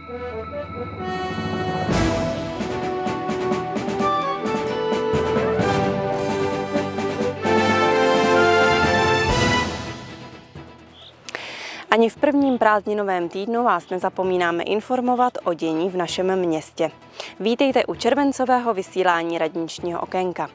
Ani v prvním prázdninovém týdnu vás nezapomínáme informovat o dění v našem městě. Vítejte u červencového vysílání radničního okénka.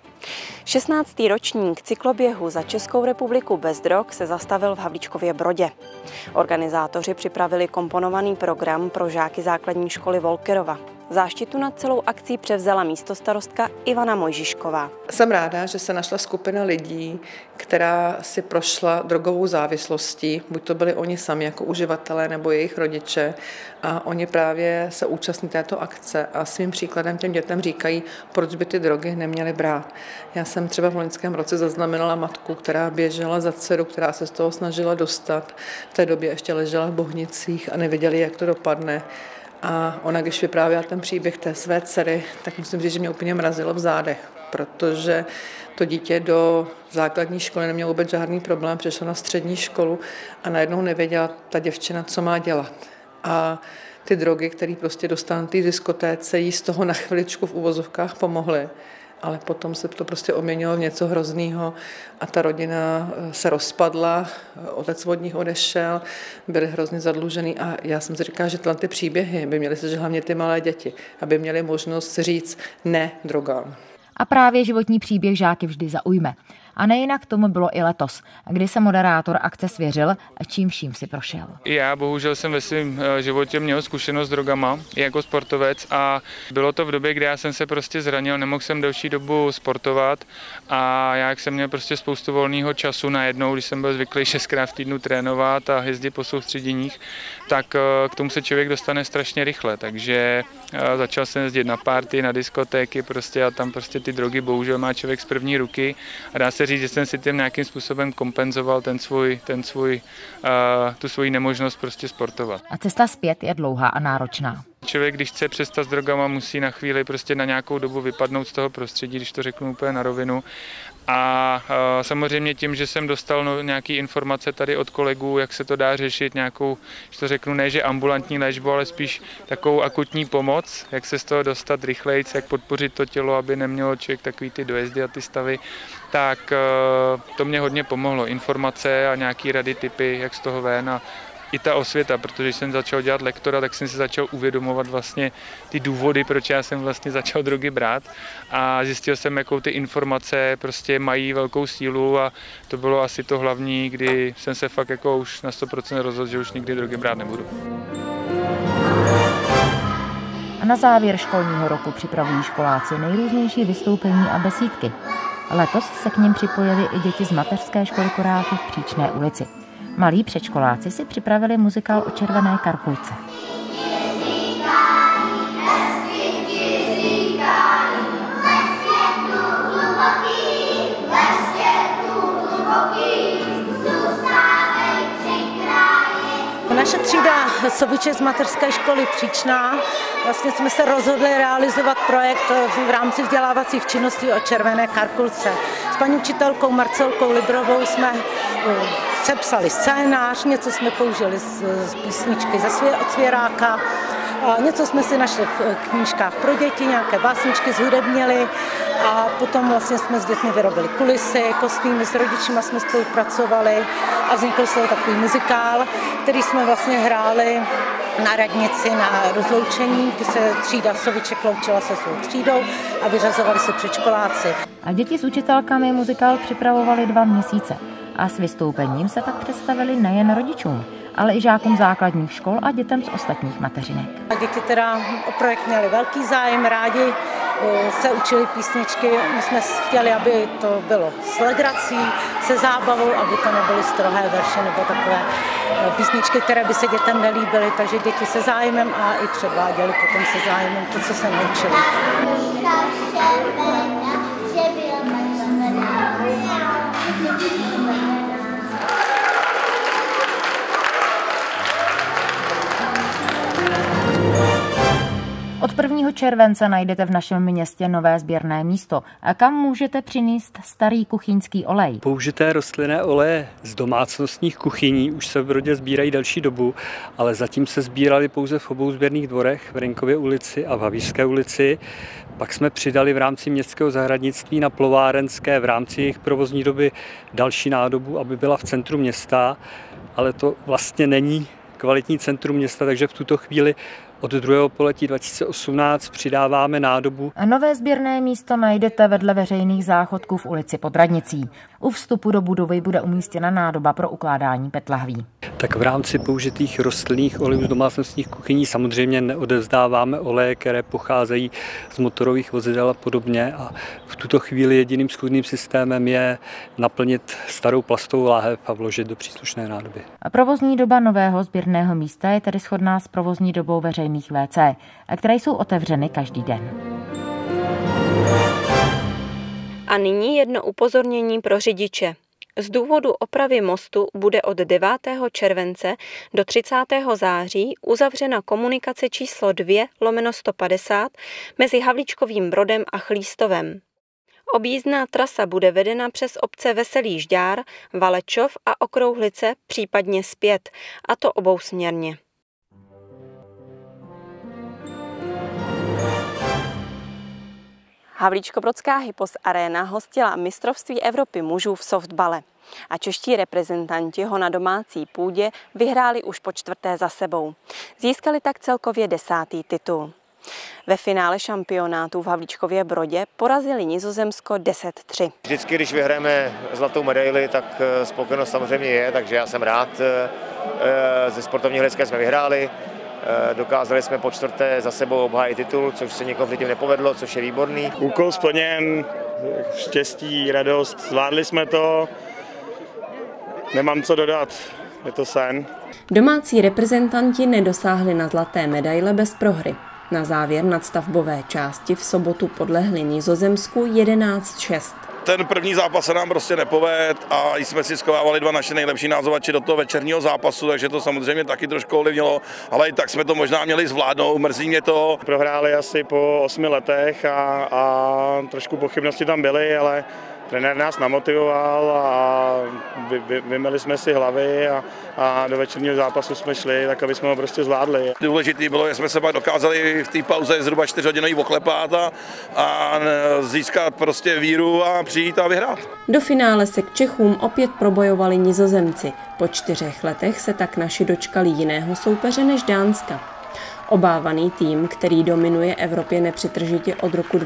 16. ročník cykloběhu za Českou republiku bez drog se zastavil v Havlíčkově Brodě. Organizátoři připravili komponovaný program pro žáky základní školy Volkerova. Záštitu nad celou akcí převzala místostarostka Ivana Mojžišková. Jsem ráda, že se našla skupina lidí, která si prošla drogovou závislostí, buď to byli oni sami jako uživatelé nebo jejich rodiče, a oni právě se účastní této akce a svým příkladem těm dětem říkají, proč by ty drogy neměly brát. Já jsem třeba v loňském roce zaznamenala matku, která běžela za dceru, která se z toho snažila dostat. V té době ještě ležela v Bohnicích a nevěděli, jak to dopadne. A ona, když vyprávěla ten příběh té své dcery, tak musím říct, že mě úplně mrazilo v zádech, protože to dítě do základní školy nemělo vůbec žádný problém, přešlo na střední školu a najednou nevěděla ta děvčina, co má dělat. A ty drogy, které prostě dostala na té diskotéce, jí z toho na chviličku v uvozovkách pomohly. Ale potom se to prostě oměnilo v něco hroznýho a ta rodina se rozpadla, otec od nich odešel, byli hrozně zadlužený a já jsem si říkala, že ty příběhy by měly se hlavně ty malé děti, aby měly možnost říct ne drogám. A právě životní příběh žáky vždy zaujme. A nejinak tomu bylo i letos, kdy se moderátor akce svěřil, čím vším si prošel. Já bohužel jsem ve svém životě měl zkušenost s drogama jako sportovec a bylo to v době, kdy já jsem se prostě zranil, nemohl jsem delší dobu sportovat a já, jak jsem měl prostě spoustu volného času najednou, když jsem byl zvyklý 6krát v týdnu trénovat a jezdit po soustředěních, tak k tomu se člověk dostane strašně rychle, takže začal jsem jezdit na party, na diskotéky prostě a tam prostě ty drogy bohužel má člověk z první ruky a dá se říct, že jsem si tím nějakým způsobem kompenzoval tu svoji nemožnost prostě sportovat. A cesta zpět je dlouhá a náročná. Člověk, když chce přestat s drogama, musí na chvíli prostě na nějakou dobu vypadnout z toho prostředí, když to řeknu úplně na rovinu. A samozřejmě tím, že jsem dostal nějaké informace tady od kolegů, jak se to dá řešit, nějakou, když to řeknu, ne že ambulantní léčbu, ale spíš takovou akutní pomoc, jak se z toho dostat rychleji, jak podpořit to tělo, aby nemělo člověk takový ty dojezdy a ty stavy, tak to mě hodně pomohlo. Informace a nějaké rady, tipy, jak z toho ven a i ta osvěta, protože když jsem začal dělat lektora, tak jsem si začal uvědomovat vlastně ty důvody, proč já jsem vlastně začal drogy brát a zjistil jsem, jakou ty informace prostě mají velkou sílu a to bylo asi to hlavní, kdy jsem se fakt jako už na 100% rozhodl, že už nikdy drogy brát nebudu. A na závěr školního roku připravují školáci nejrůznější vystoupení a besídky. Letos se k nim připojili i děti z mateřské školy Koráky v Příčné ulici. Malí předškoláci si připravili muzikál o červené karkulce. Naše třída Sobiče z mateřské školy Příčná, vlastně jsme se rozhodli realizovat projekt v rámci vzdělávacích činností o červené karkulce. S paní učitelkou Marcelkou Librovou jsme sepsali scénář, něco jsme použili z písničky od Svěráka, něco jsme si našli v knížkách pro děti, nějaké básničky zhudebnili a potom vlastně jsme s dětmi vyrobili kulisy, kostýmy, s rodičima jsme spolupracovali a vznikl z toho takový muzikál, který jsme vlastně hráli na radnici na rozloučení, kdy se třída Soviček loučila se svou třídou a vyřazovali se předškoláci. A děti s učitelkami muzikál připravovali 2 měsíce a s vystoupením se pak představili nejen rodičům, ale i žákům základních škol a dětem z ostatních mateřinek. A děti teda o projekt měli velký zájem, rádi se učili písničky. My jsme chtěli, aby to bylo s legrací, se zábavou, aby to nebyly strohé verše nebo takové písničky, které by se dětem nelíbily, takže děti se zájmem a i předváděli potom se zájmem to, co se naučili. Od 1. 1. července najdete v našem městě nové sběrné místo, kam můžete přinést starý kuchyňský olej. Použité rostlinné oleje z domácnostních kuchyní už se v Brodě sbírají delší dobu, ale zatím se sbíraly pouze v obou sběrných dvorech, v Rynkově ulici a v Havířské ulici. Pak jsme přidali v rámci městského zahradnictví na Plovárenské v rámci jejich provozní doby další nádobu, aby byla v centru města, ale to vlastně není kvalitní centrum města, takže v tuto chvíli od 2. poletí 2018 přidáváme nádobu. A nové sběrné místo najdete vedle veřejných záchodků v ulici pod radnicí. U vstupu do budovy bude umístěna nádoba pro ukládání PET lahví. Tak v rámci použitých rostlinných olejů z domácnostních kuchyní samozřejmě neodevzdáváme oleje, které pocházejí z motorových vozidel a podobně. A v tuto chvíli jediným schůdným systémem je naplnit starou plastovou láhev a vložit do příslušné nádoby. A provozní doba nového sběrného místa je tedy shodná s provozní dobou veřejných WC, které jsou otevřeny každý den. A nyní jedno upozornění pro řidiče. Z důvodu opravy mostu bude od 9. července do 30. září uzavřena komunikace číslo 2/150 mezi Havlíčkovým Brodem a Chlístovem. Objízdná trasa bude vedena přes obce Veselý Žďár, Valečov a Okrouhlice, případně zpět, a to obousměrně. Havlíčkobrodská Hypos Arena hostila mistrovství Evropy mužů v softbale a čeští reprezentanti ho na domácí půdě vyhráli už po 4. za sebou. Získali tak celkově 10. titul. Ve finále šampionátu v Havlíčkově Brodě porazili Nizozemsko 10-3. Vždycky, když vyhrajeme zlatou medaili, tak spokojenost samozřejmě je, takže já jsem rád. Ze sportovního hlediska jsme vyhráli. Dokázali jsme po 4. za sebou obhájit titul, což se nikomu předtím nepovedlo, což je výborný. Úkol splněn, štěstí, radost, zvládli jsme to, nemám co dodat, je to sen. Domácí reprezentanti nedosáhli na zlaté medaile bez prohry. Na závěr nadstavbové části v sobotu podlehli Nizozemsku 11-6. Ten první zápas se nám prostě nepovedl a jsme si schovávali 2 naše nejlepší názovači do toho večerního zápasu, takže to samozřejmě taky trošku ovlivnilo, ale i tak jsme to možná měli zvládnout, mrzí mě to. Prohráli asi po 8 letech a trošku pochybnosti tam byly, ale trenér nás namotivoval a vymyli jsme si hlavy a do večerního zápasu jsme šli, tak aby jsme ho prostě zvládli. Důležitý bylo, že jsme se pak dokázali v té pauze zhruba 4hodinový oklepat a získat prostě víru a přijít a vyhrát. Do finále se k Čechům opět probojovali Nizozemci. Po 4 letech se tak naši dočkali jiného soupeře než Dánska. Obávaný tým, který dominuje Evropě nepřetržitě od roku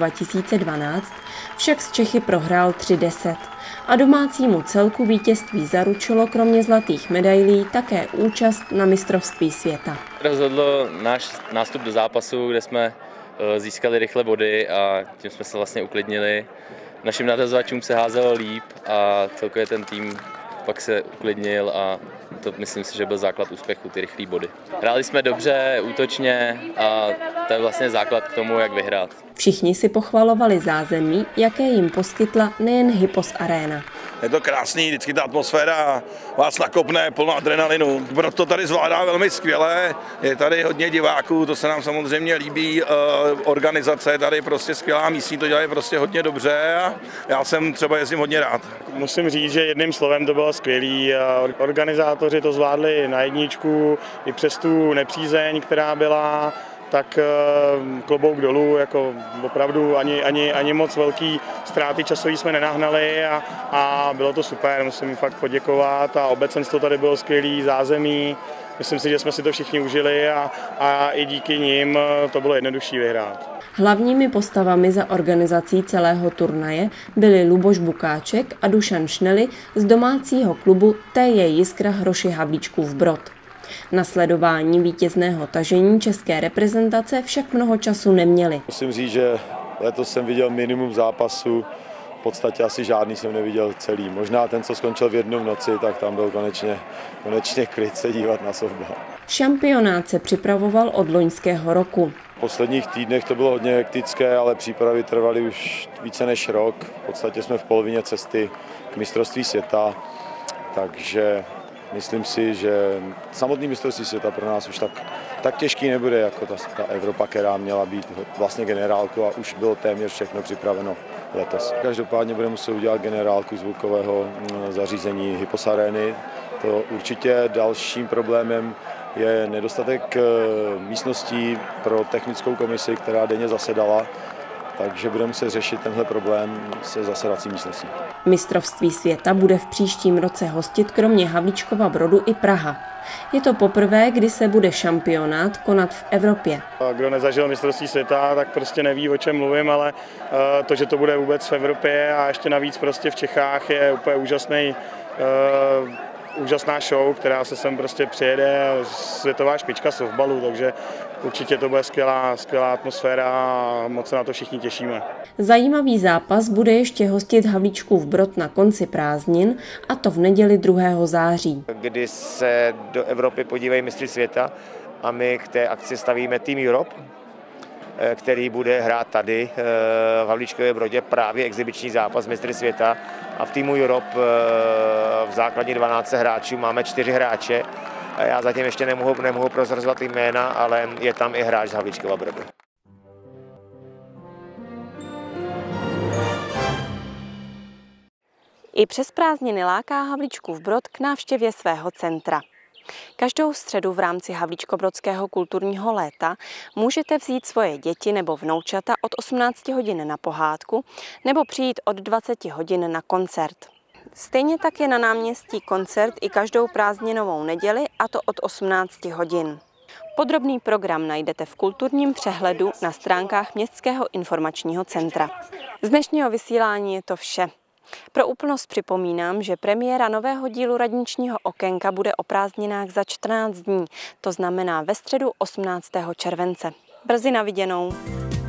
2012, však s Čechy prohrál 3-10 a domácímu celku vítězství zaručilo kromě zlatých medailí také účast na mistrovství světa. Rozhodlo náš nástup do zápasu, kde jsme získali rychle body a tím jsme se vlastně uklidnili. Našim natazovačům se házelo líp a celkově ten tým pak se uklidnil a to myslím si, že byl základ úspěchu, ty rychlé body. Hráli jsme dobře, útočně a to je vlastně základ k tomu, jak vyhrát. Všichni si pochvalovali zázemí, jaké jim poskytla nejen Hypos Arena. Je to krásný, vždycky ta atmosféra vás nakopne, plno adrenalinu. Brod to tady zvládá velmi skvěle, je tady hodně diváků, to se nám samozřejmě líbí, organizace tady prostě skvělá, místní to dělají prostě hodně dobře a já jsem třeba jezdím hodně rád. Musím říct, že jedním slovem to bylo skvělý. Organizátoři to zvládli na jedničku i přes tu nepřízeň, která byla, tak klobouk dolů, jako opravdu ani moc velký ztráty časový jsme nenahnali a bylo to super, musím fakt poděkovat a obecenstvo tady bylo skvělý, zázemí, myslím si, že jsme si to všichni užili a i díky nim to bylo jednodušší vyhrát. Hlavními postavami za organizací celého turnaje byli Luboš Bukáček a Dušan Šnely z domácího klubu TJ Jiskra Hroši Havlíčkův Brod. Na sledování vítězného tažení české reprezentace však mnoho času neměli. Musím říct, že letos jsem viděl minimum zápasů, v podstatě asi žádný jsem neviděl celý. Možná ten, co skončil v 1 noci, tak tam byl konečně klid se dívat na softball. Šampionát se připravoval od loňského roku. V posledních týdnech to bylo hodně hektické, ale přípravy trvaly už více než rok. V podstatě jsme v polovině cesty k mistrovství světa, takže myslím si, že samotný mistrovství světa pro nás už tak těžký nebude jako ta Evropa, která měla být vlastně generálkou a už bylo téměř všechno připraveno letos. Každopádně budeme muset udělat generálku zvukového zařízení Hyposarény. To určitě dalším problémem je nedostatek místností pro technickou komisi, která denně zasedala, takže budeme muset řešit tenhle problém se zasedací místností. Mistrovství světa bude v příštím roce hostit kromě Havlíčkova Brodu i Praha. Je to poprvé, kdy se bude šampionát konat v Evropě. Kdo nezažil mistrovství světa, tak prostě neví, o čem mluvím, ale to, že to bude vůbec v Evropě a ještě navíc prostě v Čechách, je úplně úžasná show, která se sem prostě přijede, světová špička softballu, takže určitě to bude skvělá atmosféra a moc se na to všichni těšíme. Zajímavý zápas bude ještě hostit Havlíčkův Brod na konci prázdnin, a to v neděli 2. září. Kdy se do Evropy podívají mistři světa a my k té akci stavíme Team Europe, který bude hrát tady v Havlíčkově Brodě právě exibiční zápas mistry světa. A v týmu Europe v základní 12 hráčů máme 4 hráče. Já zatím ještě nemohu prozrazovat jména, ale je tam i hráč z Havlíčkova Brodu. I přes prázdniny láká Havlíčkův Brod k návštěvě svého centra. Každou středu v rámci Havlíčkobrodského kulturního léta můžete vzít svoje děti nebo vnoučata od 18 hodin na pohádku nebo přijít od 20 hodin na koncert. Stejně tak je na náměstí koncert i každou prázdninovou neděli, a to od 18 hodin. Podrobný program najdete v kulturním přehledu na stránkách Městského informačního centra. Z dnešního vysílání je to vše. Pro úplnost připomínám, že premiéra nového dílu radničního okénka bude o prázdninách za 14 dní, to znamená ve středu 18. července. Brzy na viděnou.